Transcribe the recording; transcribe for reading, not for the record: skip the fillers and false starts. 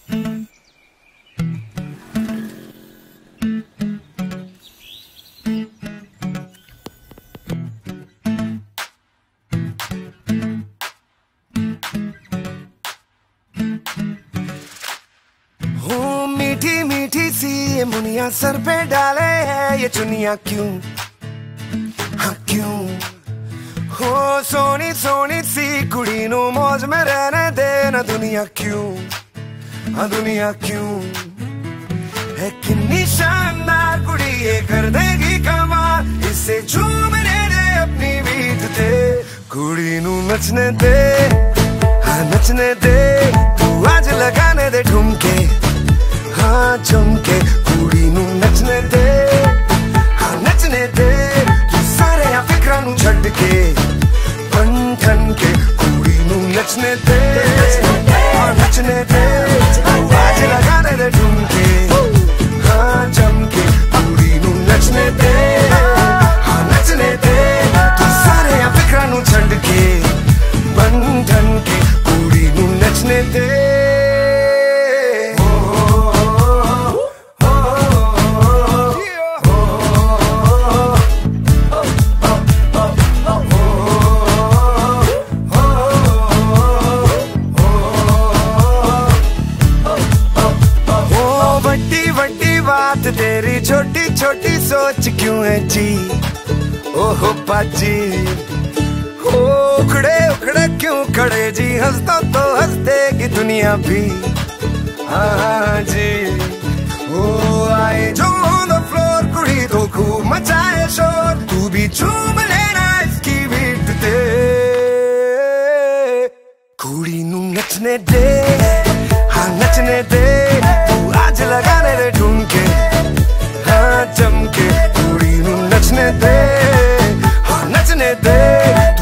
मीठी मीठी सी ये मुनिया सर पे डाले है ये चुनिया क्यों, हाँ क्यों। हो सोनी सोनी सी कुड़ी नू मौज में रहने दे ना दुनिया क्यों, हाँ दुनिया क्यों। है कितनी शानदार कुड़ी ये कर देगी कमाल, इससे झूमने दे अपनी बीट दे। कुड़ी नू नचने दे, हाँ नचने दे, तू आज लगाने दे ठुमके, हाँ झुमके। कुड़ी नू नचने दे, हाँ नचने दे, तू सारे आ फिक्रां नू छड्ड के बन ठन के। कुड़ी नू नचने दे, हाँ नचने दे, तू आज लगाने दे ठुमके, हाँ झुमके। कुड़ी नू नचने दे, हाँ नचने दे, तू सारे आ फिक्रां नू छड्ड के बन ठन के। कुड़ी नू नचने दे। तेरी छोटी छोटी सोच क्यों है जी, ओहो पाजी। हो उखड़े उखड़े क्यों खड़े जी, हंस तो हंस देगी दुनिया भी, हाँ जी। ओ आए जो ऑन द फ्लोर कुड़ी तो खूब मचाए शोर, तू भी झूम लेना इसकी बीट ते। कुड़ी नू नचने दे, हाँ नचने दे, तू आज लगाने दे ठुमके, हाँ जम के। कुड़ी नू नचने दे, हाँ नचने दे,